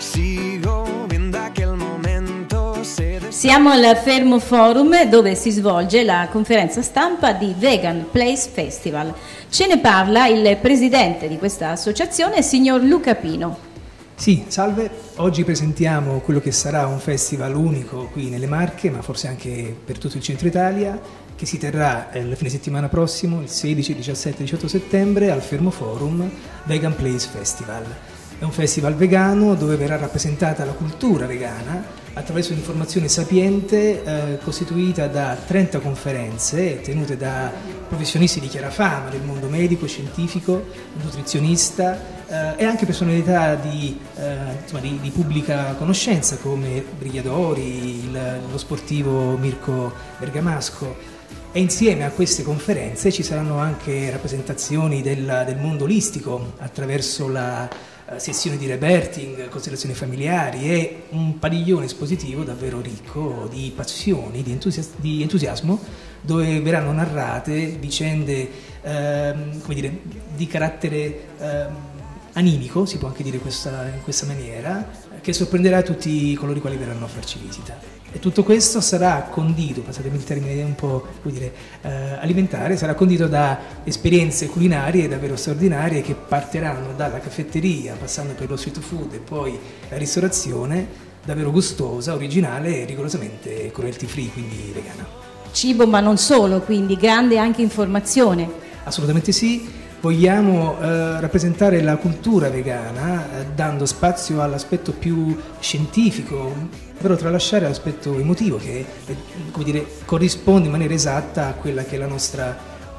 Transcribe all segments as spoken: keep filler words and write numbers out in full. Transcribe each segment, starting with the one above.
sigo viendo aquel momento. Siamo al Fermo Forum, dove si svolge la conferenza stampa di Vegan Place Festival. Ce ne parla il presidente di questa associazione, signor Luca Pino. Sì, salve. Oggi presentiamo quello che sarà un festival unico qui nelle Marche, ma forse anche per tutto il centro Italia, che si terrà il fine settimana prossimo, il sedici, diciassette e diciotto settembre, al Fermo Forum Vegan Place Festival. È un festival vegano dove verrà rappresentata la cultura vegana attraverso un'informazione sapiente eh, costituita da trenta conferenze tenute da professionisti di chiara fama del mondo medico, scientifico, nutrizionista eh, e anche personalità di, eh, insomma, di, di pubblica conoscenza come Brigliadori, il, lo sportivo Mirko Bergamasco. E insieme a queste conferenze ci saranno anche rappresentazioni del, del mondo olistico attraverso la sessioni di rebirthing, costellazioni familiari e un padiglione espositivo davvero ricco di passioni, di, entusias- di entusiasmo, dove verranno narrate vicende ehm, come dire, di carattere ehm, animico, si può anche dire questa, in questa maniera, che sorprenderà tutti coloro i quali verranno a farci visita. E tutto questo sarà condito, passatemi il termine un po' come dire, eh, alimentare, sarà condito da esperienze culinarie davvero straordinarie che partiranno dalla caffetteria, passando per lo street food e poi la ristorazione, davvero gustosa, originale e rigorosamente cruelty free, quindi vegana. Cibo ma non solo, quindi grande anche informazione. Assolutamente sì. Vogliamo eh, rappresentare la cultura vegana eh, dando spazio all'aspetto più scientifico, però tralasciare l'aspetto emotivo che eh, come dire, corrisponde in maniera esatta a quella che è la nostra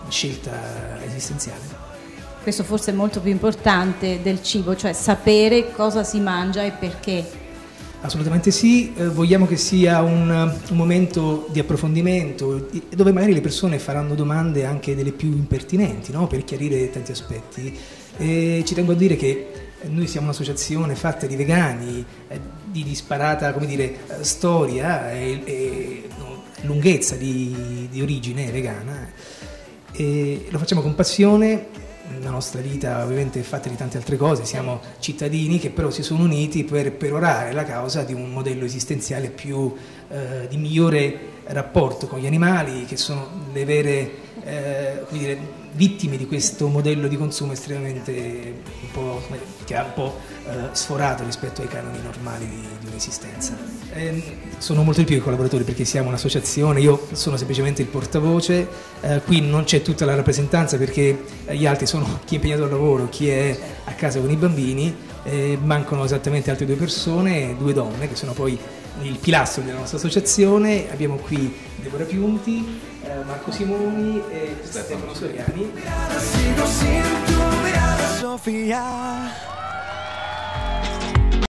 scelta esistenziale. Questo forse è molto più importante del cibo, cioè sapere cosa si mangia e perché. Assolutamente sì, eh, vogliamo che sia un, un momento di approfondimento dove magari le persone faranno domande anche delle più impertinenti, no? Per chiarire tanti aspetti. E ci tengo a dire che noi siamo un'associazione fatta di vegani, eh, di disparata come dire, storia e, e no, lunghezza di, di origine vegana, e lo facciamo con passione. La nostra vita ovviamente è fatta di tante altre cose, siamo cittadini che però si sono uniti per perorare la causa di un modello esistenziale più eh, di migliore rapporto con gli animali, che sono le vere eh, come dire, vittime di questo modello di consumo estremamente un po', che ha un po' eh, sforato rispetto ai canoni normali di, di un'esistenza. Eh, sono molto di più i collaboratori perché siamo un'associazione, io sono semplicemente il portavoce, eh, qui non c'è tutta la rappresentanza perché gli altri sono chi è impegnato al lavoro, chi è a casa con i bambini, eh, mancano esattamente altre due persone, due donne che sono poi il pilastro della nostra associazione. Abbiamo qui Deborah Piunti, eh, Marco Simoni e Stefano Soriani.